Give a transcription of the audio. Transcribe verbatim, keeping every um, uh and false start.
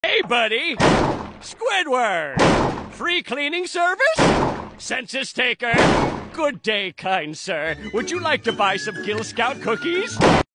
Hey, buddy! Squidward! Free cleaning service? Census taker? Good day, kind sir. Would you like to buy some Gill Scout cookies?